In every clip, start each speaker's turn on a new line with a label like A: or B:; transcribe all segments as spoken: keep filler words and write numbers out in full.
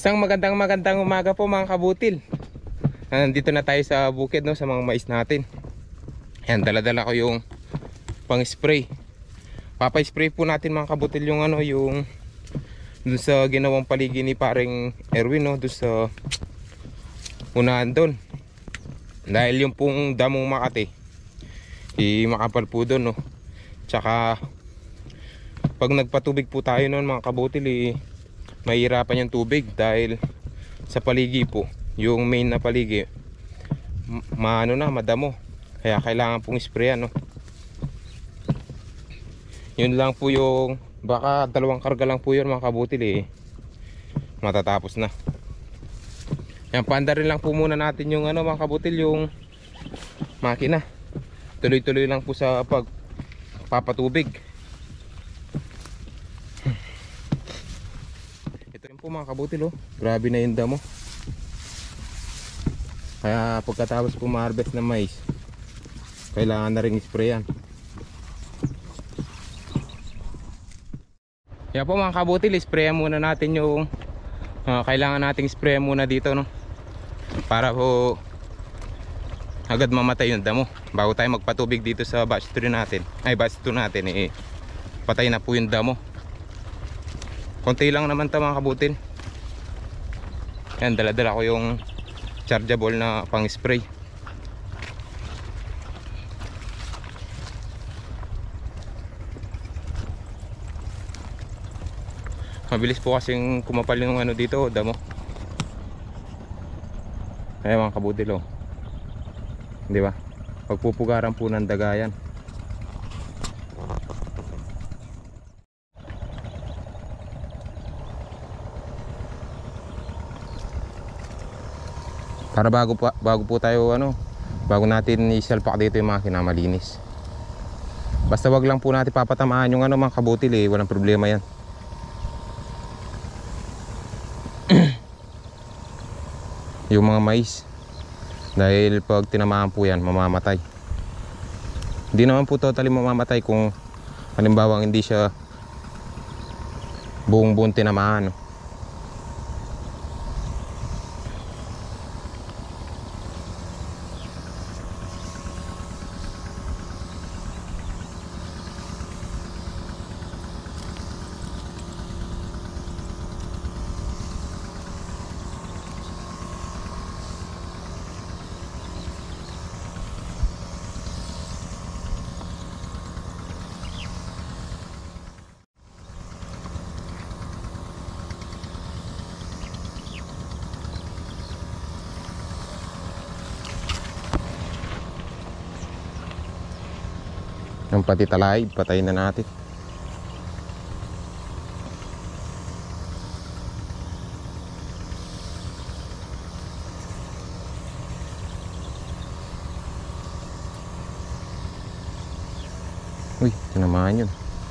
A: Isang magandang magandang umaga po mga kabutil. Nandito na tayo sa bukid, no, sa mga mais natin. Ayan, dala-dala ko yung pang spray. Papa-spray po natin mga kabutil yung ano, yung dun sa ginawang paligi ni paring Erwin, no, dun sa unahan dun. Dahil yung pong damong Makati, i makapal po dun, no. Tsaka pag nagpatubig po tayo noon mga kabutil, eh, mahirapan yung tubig dahil sa paligi po, yung main na paligi maano na, madamo, kaya kailangan pong sprayan, no? Yun lang po yung, baka dalawang karga lang po yun mga kabutil, eh, matatapos na. Yan, panda rin lang po muna natin yung ano mga kabutil, yung makina. Tuloy-tuloy lang po sa pagpapatubig. Po mga kabutil, oh, grabe na yung damo. Kaya pagkatapos po ma-harvest ng mais, kailangan na rin sprayan. Kaya po mga kabutil, sprayan muna natin yung uh, kailangan nating sprayan muna dito, no, para po agad mamatay yung damo bago tayo magpatubig dito sa batch three natin. Ay, batch two natin, eh, patay na po yung damo. Konti lang naman ito mga kabutil. Yan, dala-dala ko yung chargeable na pang spray. Mabilis po kasing kumapal yung ano dito, damo. Kaya mga kabutil, oh, di ba? Pagpupugaran po ng dagayan. Para bago po, bago po tayo ano, bago natin isalpak dito yung makina, malinis. Basta wag lang po natin papatamaan yung ano mga kabutil, eh, walang problema yan. Yung mga mais, dahil pag tinamaan po yan, mamamatay. Hindi naman po totally mamamatay kung halimbawa hindi siya buong buong tinamaan, no? Yung pati talay, patayin na natin. Uy, tinamaan yun.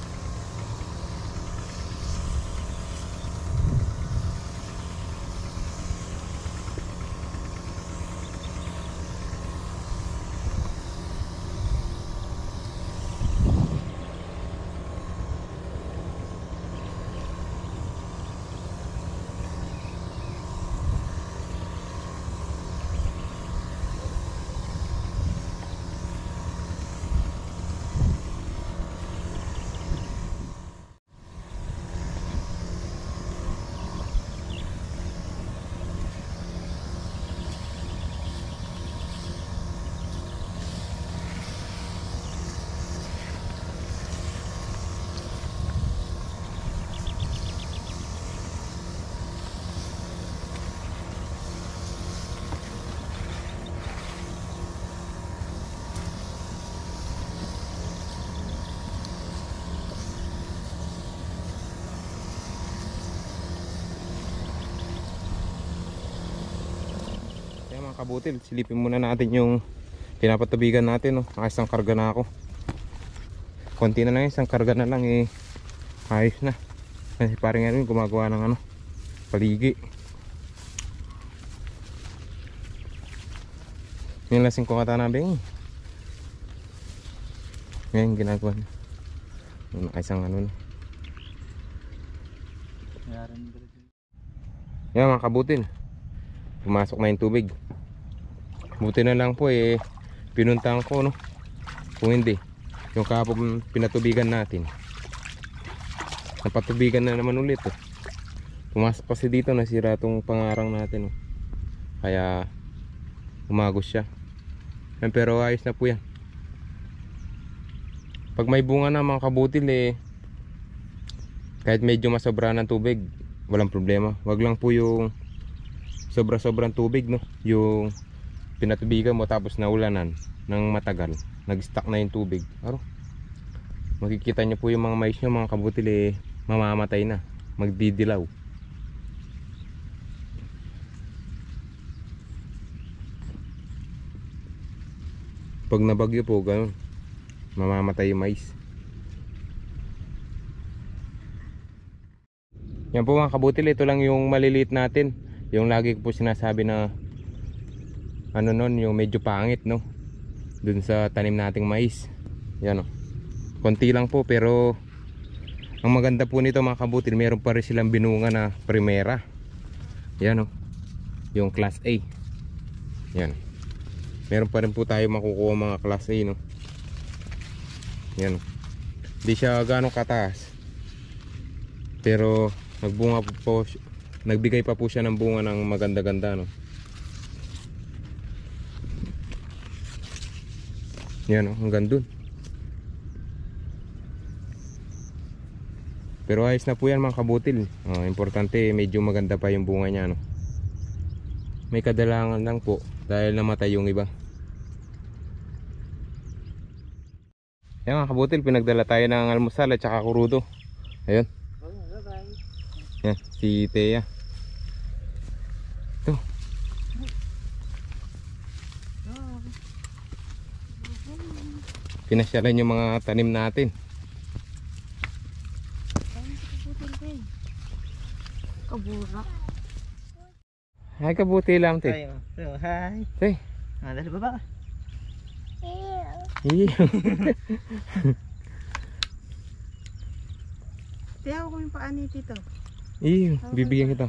A: Mga kabutil, silipin muna natin yung pinapatubigan natin, no. Isang karga na ako, konti na lang, isang karga na lang, eh, ayos na. Kasi parang nga gumagawa ng ano, paligi. Yung lasing ko kata nabing yan ginagawa niya. Yung isang ano na. Yan mga kabutil, pumasok na yung tubig. Buti na lang po eh pinuntahan ko, no? Kung hindi, yung kahapon pinatubigan natin, napatubigan na naman ulit eh. Pumasok kasi dito, nasira tong pangarang natin, no? Kaya umagos siya. Pero ayos na po yan. Pag may bunga na mga kabutil eh, kahit medyo masobra ng tubig, walang problema. Wag lang po yung sobra-sobrang tubig, no? Yung pinatubigan mo tapos naulanan ng matagal, nag-stuck na yung tubig. Aro, makikita nyo po yung mga mais nyo mga kabutil eh, mamamatay na, magdidilaw. Pag nabagyo po, ganun, mamamatay yung mais. Yan po mga kabutil, ito lang yung maliliit natin. Yung lagi ko po sinasabi na ano nun, yung medyo pangit, no? Dun sa tanim nating mais. Yan o, konti lang po, pero ang maganda po nito mga kabutil, meron pa rin silang binunga na primera. Yan o, yung class A. Yan, meron pa rin po tayo makukuha mga class A, no? Yan, hindi siya gano'ng kataas, pero nagbunga po, po nagbigay pa po siya ng bunga ng maganda-ganda, no? Yan o, hanggang dun. Pero ayos na po yan mga kabutil. uh, Importante medyo maganda pa yung bunga niya, no? May kadalangan lang po dahil namatay yung iba. Yan mga kabutil, pinagdala tayo ng almusal at saka kurudo. Ayun. Yan, si Thea. Ito. Pinasyalan yung mga tanim natin.
B: Kabura.
A: Hi, kabuti lang, te.
C: Hi. Oh, hi.
A: Te.
C: Ah, dali baba.
A: Iyo.
B: Tiyaw ko yung paa ni Tito.
A: Iyo, bibigyan kita.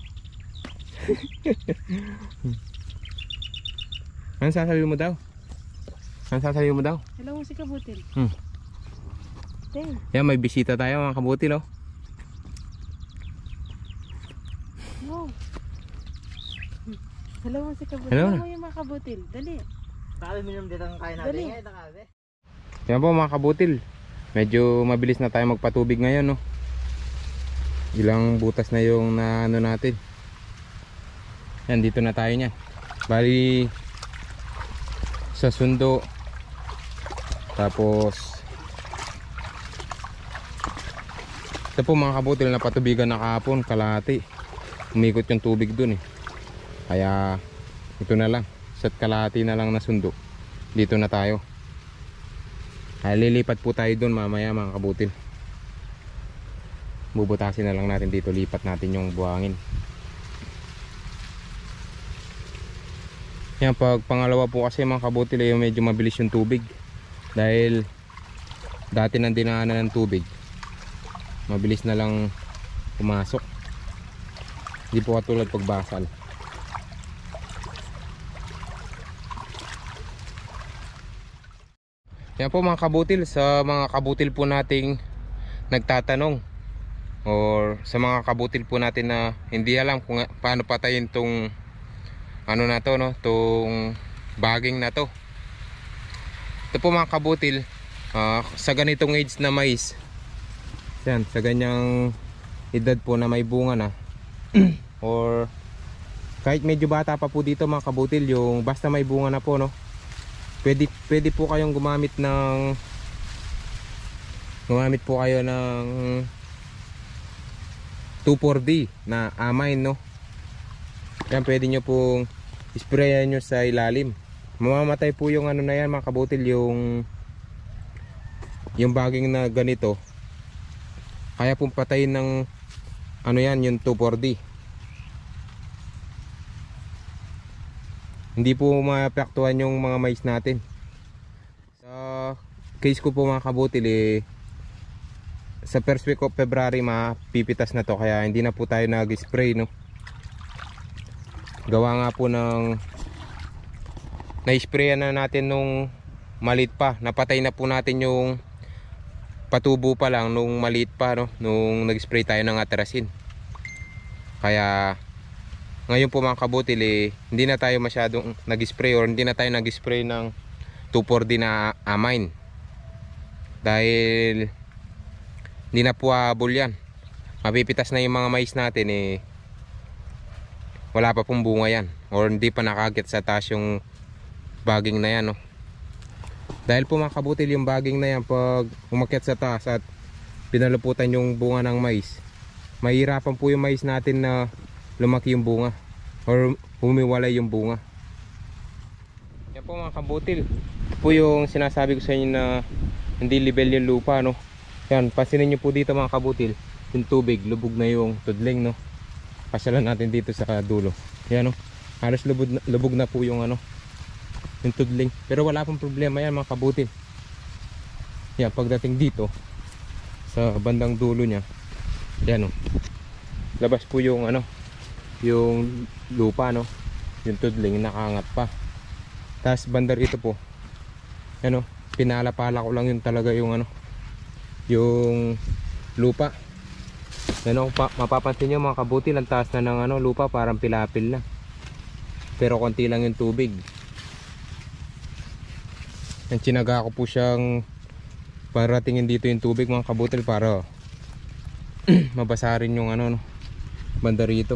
A: Ano sasabi mo daw? Ano sasabi mo daw?
B: Hello mo si Kabutil.
A: Hmm.
B: Te.
A: Yan, may bisita tayo mga kabutil, oh.
B: Wow. Hello mo si Kabutil.
A: Hello.
B: Hello mo yung mga Kabutil. Dali.
C: Sabi minum dito ang kain natin.
B: Dali.
C: Ngayon nakabe.
A: Yan po mga kabutil, medyo mabilis na tayo magpatubig ngayon, no? Ilang butas na yung na ano natin. Yan, dito na tayo niyan. Bali sa sundo. Tapos ito po mga kabutil, napatubigan na kahapon, kalahati. Umikot yung tubig dun eh. Kaya ito na lang, sa kalahati na lang na sundo. Dito na tayo. Kaya lilipat po tayo dun mamaya mga kabutil. Bubutasin na lang natin dito, lipat natin yung buhangin. Yan, pag pangalawa po kasi mga kabutil ay medyo mabilis yung tubig. Dahil dati nang dinaanan ng tubig, mabilis na lang pumasok. Hindi po katulad pagbasal. Yan po mga kabutil, sa mga kabutil po nating nagtatanong, or sa mga kabutil po natin na hindi alam kung paano patayin tong ano na to, no, tong bagging na to. Ito po mga kabutil, uh, sa ganitong age na mais, yan, sa ganyang edad po na may bunga na or kahit medyo bata pa po dito mga kabutil, yung basta may bunga na po, no, pwede, pwede po kayong gumamit ng gumamit po kayo ng two four D na amine, no. Yan, pwede nyo pong sprayan nyo sa ilalim. Mamamatay po yung ano na yan mga kabutil, yung yung bagging na ganito. Kaya pong patayin ng ano yan, yung two four D. Hindi po maapektuhan yung mga mais natin. Sa case ko po mga kabutil eh, sa first week of February mapipitas na to, kaya hindi na po tayo nag-spray, no. gawa nga po ng na-sprayan na natin nung maliit pa. Napatay na po natin yung patubo pa lang nung maliit pa, no? Nung nag-spray tayo ng atarasin. Kaya ngayon po mga kabutil, eh, hindi na tayo masyadong nag-spray or hindi na tayo nag-spray ng two four D na amine. Dahil hindi na po habol yan. Mapipitas na yung mga mais natin, eh, wala pa pong bunga yan. Or hindi pa nakagit sa taas yung baging na yan, no? Dahil po mga kabutil, yung baging na yan, pag umakyat sa taas at pinaluputan yung bunga ng mais, mahirapan po yung mais natin na lumaki yung bunga or humiwalay yung bunga. Yan po mga kabutil. Ito po yung sinasabi ko sa inyo na hindi level yung lupa, no? Yan, pasinin nyo po dito mga kabutil, yung tubig, lubog na yung tudling, no? Pasyalan natin dito sa dulo. Yan, no? Halos lubog na, lubog na po yung ano, yung tudling. Pero wala pong problema yan mga kabutil. Yan, pagdating dito sa bandang dulo nya, yan, no? Labas po yung ano, yung lupa, no? Yung tudling nakaangat pa. Tapos bandar ito po, ano, pinalapala ko lang yung talaga yung ano, yung lupa. Ano, pa, mapapansin nyo mga kabutil, ang taas na ng ano, lupa, parang pilapil na. Pero konti lang yung tubig. Yung tsinaga ko po siyang paratingin dito yung tubig mga kabutil para mabasa rin yung ano, no, banda rito.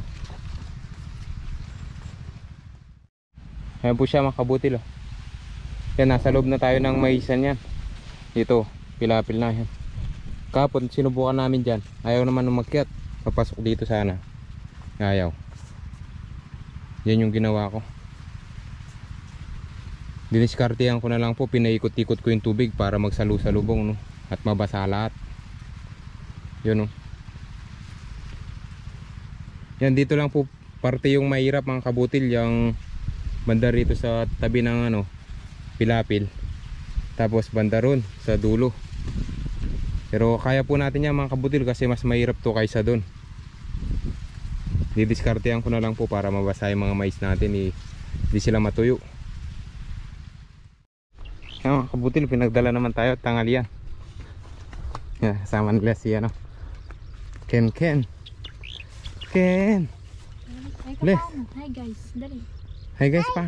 A: Ayan po siya mga kabutil, oh. Yan, nasa loob na tayo ng maisan yan. Dito, pilapil na yan. Kapon, sinubukan namin dyan. Ayaw naman umakyat. Papasok dito sana. Ayaw. Yan yung ginawa ko. Diniskartehan ko na lang po. Pinaikot-ikot ko yung tubig para magsalu-salubong, no? At mabasa lahat. Yun, no? Yan, dito lang po parte yung mahirap mga kabutil. Yung banda rito sa tabi ng ano, pilapil. Tapos banda ron sa dulo. Pero kaya po natin yan mga kabutil kasi mas mahirap to kaysa dun. Didiskartehan ko na lang po para mabasa yung mga mais natin, eh, hindi sila matuyo. Yan mga kabutil, pinagdala naman tayo tanghalian. Yan, kasama nila si ano, Ken Ken Ken.
B: Ay,
A: Le.
B: kapaano? Hi guys, dali.
A: Hi guys, pa.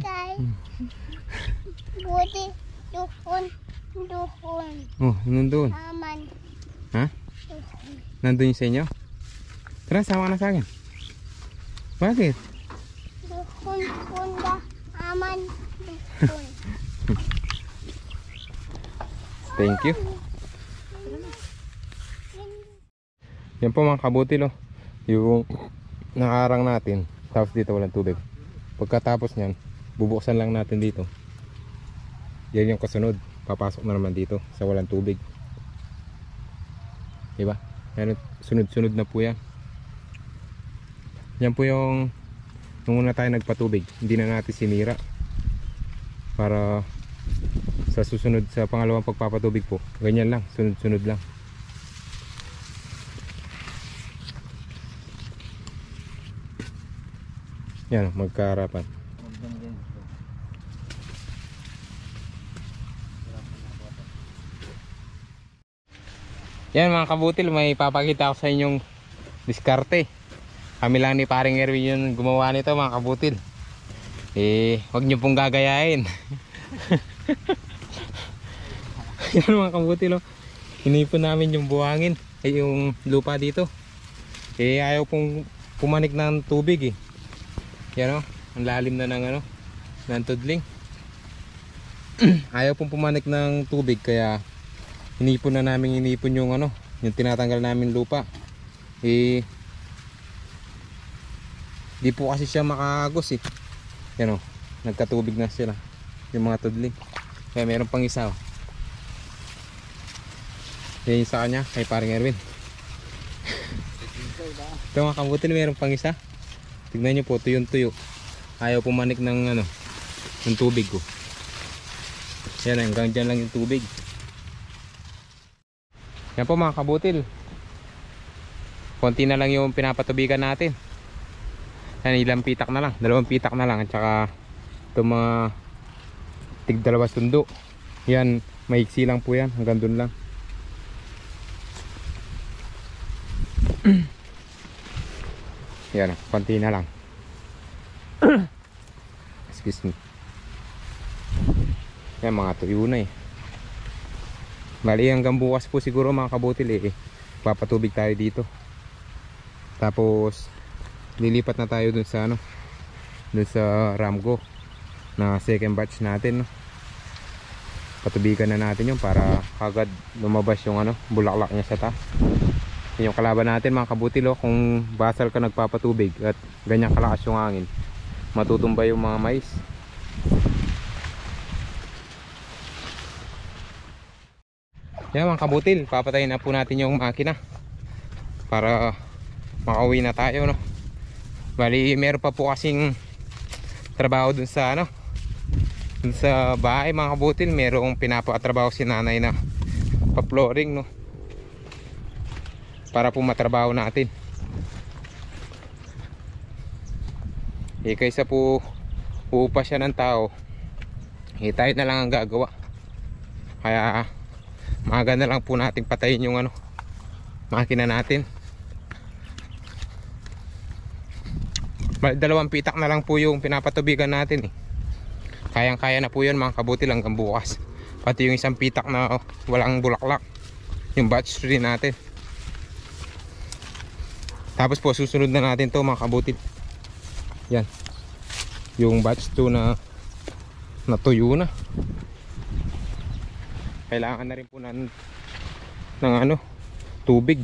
D: Buti, dukun, dukun,
A: Oh, nandun.
D: aman,
A: Ha? Nandun yung sa inyo? Tara, sama na sa akin. Bakit?
D: dukun, punda, aman, dukun.
A: Thank you. Yan po mga kabutil, oh. Yung nakarang natin. Tapos dito walang tubig. Pagkatapos nyan, bubuksan lang natin dito. Yan yung kasunod. Papasok na naman dito sa walang tubig. Diba? Yan, sunod-sunod na po yan. Yan po yung nung una tayo nagpatubig, hindi na natin sinira. Para sa susunod, sa pangalawang pagpapatubig po, ganyan lang, sunod-sunod lang. Yan, magkaharapan. Yan mga kabutil, may papakita ako sa inyong diskarte. Kami lang ni paring Erwin yung gumawa nito mga kabutil. Eh, wag nyo pong gagayain. Yan mga kabutil, oh. Hinipon namin yung buhangin, ay yung lupa dito. Eh, ayaw pong pumanik ng tubig, eh. Yan, oh, ang lalim na ng ano, ng tudling. Ayaw pong pumanik ng tubig, kaya hinipon na namin, hinipon yung ano, yung tinatanggal namin lupa. Eh, di po kasi siya makagos, eh. Yan, oh, nagkatubig na sila yung mga tudling. Kaya meron pang isa, oh. Yan yung sa kanya, kay paring Erwin. Ito mga kabutil, meron pang isa. Tignan nyo po, tuyong tuyo. Ayaw pumanik ng ano, ng tubig ko. Yan, hanggang dyan lang yung tubig. Yan po mga kabutil. Konti na lang yung pinapatubigan natin. Yan, ilang pitak na lang, dalawang pitak na lang, at saka itong mga tig dalawa sundo. Yan, maiksi lang po yan, hanggang dun lang. Yan, konti na lang. Excuse me. Yan, mga tuyo na eh. Bali hanggang bukas po siguro mga kabutil eh, papatubig tayo dito. Tapos lilipat na tayo dun sa ano, dun sa Ramgo na second batch natin, no? Patubigan na natin yung para agad lumabas yung ano, bulaklak niya sa taas. Yun yung kalaban natin mga kabutil, oh. Kung basal ka nagpapatubig at ganyan kalakas yung hangin, matutumba yung mga mais. Yan mga kabutil, papatayin na po natin yung makina para makauwi na tayo, no? Bali meron pa po kasing trabaho dun sa ano, dun sa bahay mga kabutil. Merong pinapatrabaho si nanay na pa-flooring, no? Para po matrabaho natin. Eh kaysa po uupa siya ng tao, eh tayo na lang ang gagawa. Kaya maaga na lang po natin patayin yung ano, makina natin. Dalawang pitak na lang po yung pinapatubigan natin eh. Kayang kaya na po yun mga kabutil hanggang bukas. Pati yung isang pitak na walang bulaklak, yung batch three natin. Tapos po susunod na natin to mga kabutil. Yan, yung batch two na natuyo na. Kailangan na rin po ng, ng ano, tubig.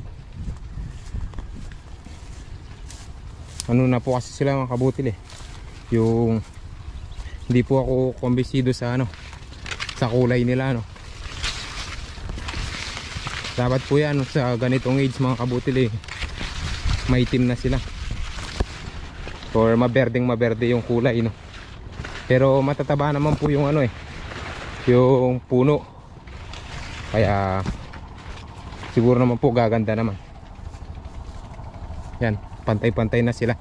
A: Ano na po kasi sila mga kabutil eh, yung hindi po ako kumbisido sa ano, sa kulay nila, no? Dapat po yan sa ganitong age mga kabutil eh, maitim na sila or maberdeng maberde yung kulay, no? Pero matataba naman po yung ano eh, yung puno. Kaya siguro naman po gaganda naman. Yan, pantay-pantay na sila.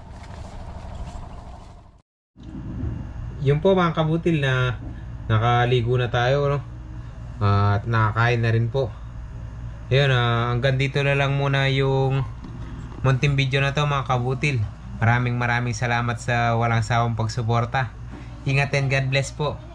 A: Yun po mga kabutil, na nakaligo na tayo, no? At nakakain na rin po. Ayun, uh, hanggang dito na lang muna yung munting video na to mga kabutil. Maraming maraming salamat sa walang sawang pagsuporta. Ingat and God bless po.